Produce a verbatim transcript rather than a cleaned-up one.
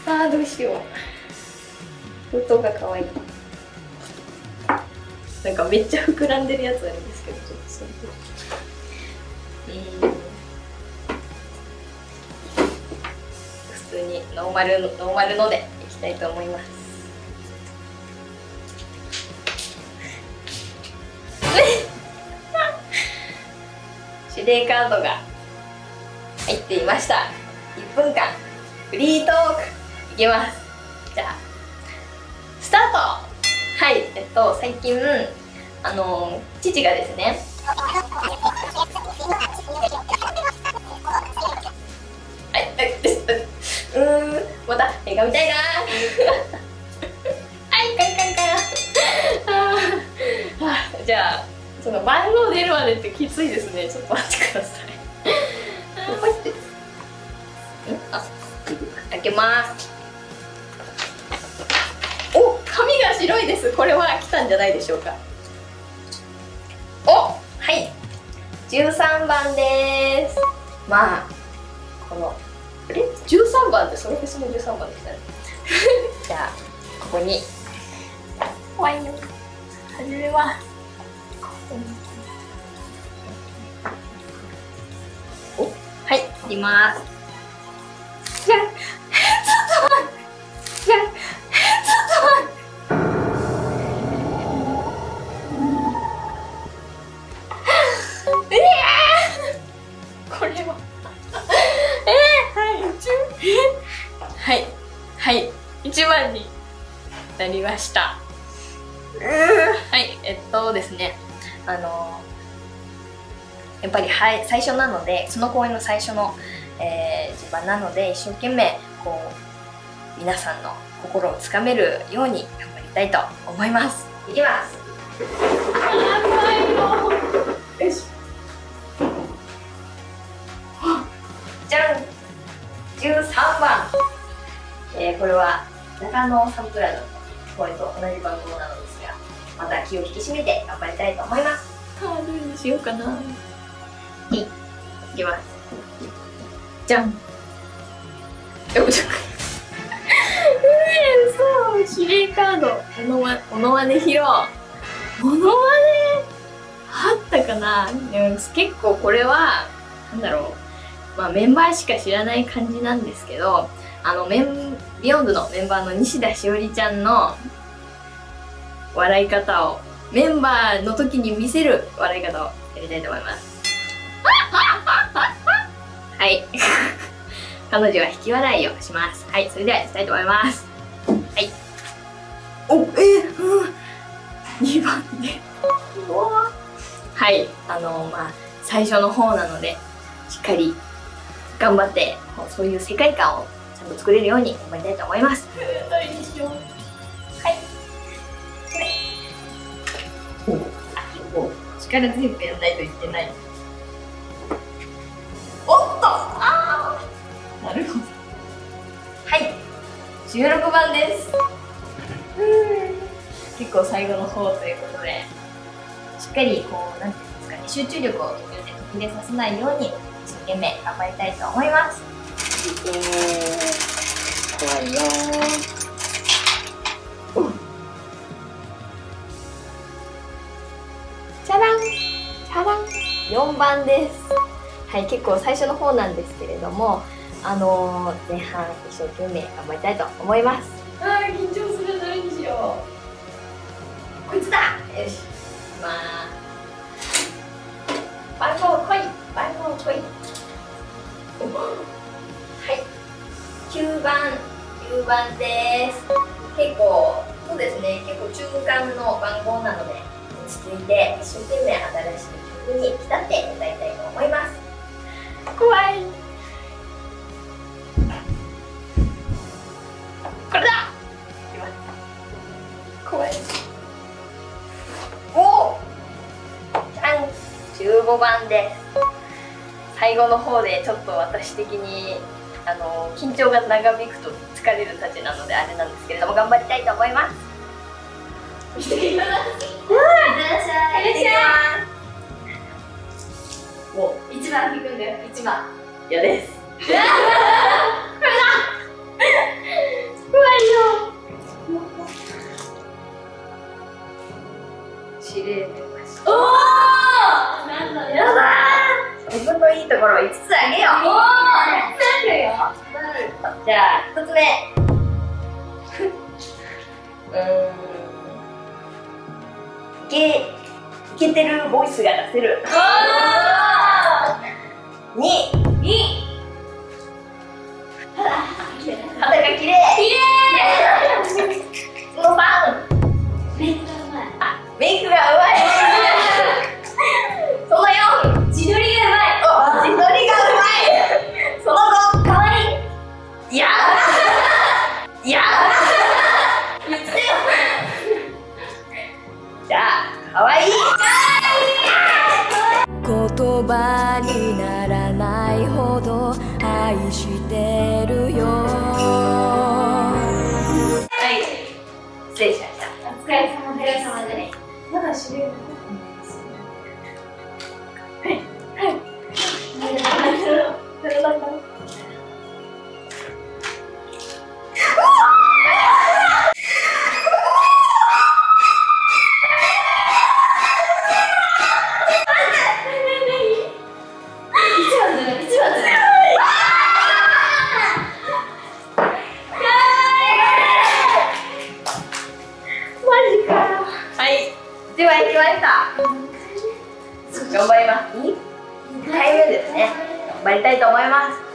あーどうしよう。封筒が可愛い。なんかめっちゃ膨らんでるやつあるんですけど、ちょっとそれで。うん。普通にノーマルのノーマルのでいきたいと思います。指令カードが入っていました。いっぷんかんフリートークいきます。じゃあスタート。はい、えっと最近あの父がですねはい、うーん、また映画見たいなはい、カンカンカンあー、じゃあその番号出るまでってきついですね。ちょっと待ってくださいほいってんあ、開けます。お、髪が白いです。これは来たんじゃないでしょうか。お、はい、じゅうさんばんです。まあこのあれじゅうさんばんってそのフェスのじゅうさんばんでしたねじゃあここに怖いよ始めます。お、はい、切ります。じゃあちょっと待ってじゃあちょっと待ってえー、これはえー、はい、はい、はい、いちばんになりました。はい、えっとですね、あのやっぱり、はい、最初なので、その公演の最初の、えー、順番なので、一生懸命こう皆さんの心をつかめるように頑張りたいと思います。いきます。やばいよ。よし。じゃん。じゅうさんばん。えー、これは中野サンプラザの公演と同じ番号なのですが、また気を引き締めて頑張りたいと思います。あー、どれにしようかな。はい、いきます。じゃん。よいしょ。えー、そう、指令カード、モノマモノマネ披露。モノマネあったかな。結構これはなんだろう、まあメンバーしか知らない感じなんですけど、あのメンビヨンドのメンバーの西田しおりちゃんの笑い方を、メンバーの時に見せる笑い方をやりたいと思います。はい彼女は引き笑いをします。はい、それではやりたいと思います。はい、お、えー、うん、にばんではい、あのまあ最初の方なのでしっかり頑張ってそういう世界観をちゃんと作れるように頑張りたいと思います。どれにしよう。はい、お、力強くやらないといけない。おっと、ああ、なるほど。はい、じゅうろくばんです。結構最後の方ということで、しっかりこうなんていうんですかね、集中力を途中で途切れさせないように一生懸命頑張りたいと思います。怖いよー。チャランチャランよんばんです。はい、結構最初の方なんですけれども、あのー、前半一生懸命頑張りたいと思います。あー、緊張する。どれにしよう。こいつだ。よし、まあ番号来い、番号来い。はい、きゅうばん、きゅうばんです。結構そうですね、結構中間の番号なので落ち着いて一生懸命新しい曲に浸って歌いたいと思います。怖い。これだ。怖い。おお、じゃん、じゅうごばんです。最後の方でちょっと私的にあの緊張が長引くと疲れるたちなのであれなんですけれども、頑張りたいと思います。いってらっしゃい。いってらっしゃい。お、一番引くんだよ。一番。嫌です。これだ。 入れれました。 おお、なんだやだー。自分のいいところをいつつあげよう。 おお、やってるよ。 じゃあひとつめ。うーん、いけいけてるボイスが出せる。 おに、 に、 肌が綺麗。 きれい。 そのさん、 メイクがうまい。 あ、メイクがうまい。そのよん、 自撮りがうまい。 お、自撮りがうまい。そのご、 かわいい。 いやいや言ってよ。 じゃあ、かわいい。 言葉にならないほど愛してるよ。 はい、失礼しました。 お疲れ様です。お疲れ様です。まだ知れる。はい。はい。 では行きました。頑張ります。にかいめですね。頑張りたいと思います。